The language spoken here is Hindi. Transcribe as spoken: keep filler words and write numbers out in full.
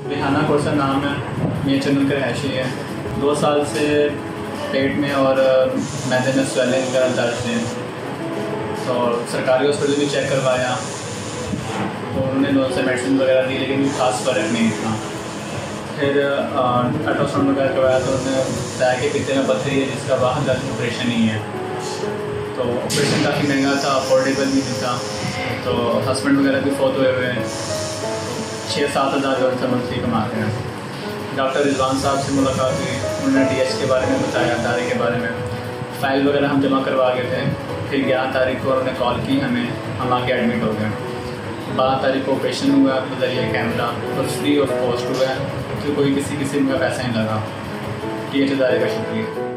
रिहाना कोर्सा नाम है, मेरे चंदन का रहायशी है। दो साल से पेट में और मैदे में स्वेलिंग वगैरह दर्द है, तो सरकारी हॉस्पिटल भी चेक करवाया तो उन्होंने दोनों से मेडिसिन वगैरह दी, लेकिन कोई खास फ़र्क नहीं था। फिर अल्ट्रासाउंड वगैरह करवाया तो उन्होंने बताया कि पित्ते में पत्थरी है जिसका बाहर दर्द ऑपरेशन ही है। तो ऑपरेशन काफ़ी महंगा था, अफोर्डेबल भी नहीं था। तो हस्बैंड वगैरह भी फौत हुए हुए हैं, छः सात हज़ार जो है मंथली कमाते हैं। डॉक्टर रिजवान साहब से मुलाकात हुई, उन्होंने डी एच के बारे में बताया, दारे के बारे में, फ़ाइल वगैरह हम जमा करवा गए थे। फिर ग्यारह तारीख को उन्होंने कॉल की हमें, हम आके एडमिट हो गए। बारह तारीख को ऑपरेशन हुआ बजरिए कैमरा, और फ्री ऑफ कॉस्ट हुआ है, तो कोई किसी किस्म का पैसा नहीं लगा। डी एच दारे का शुक्रिया।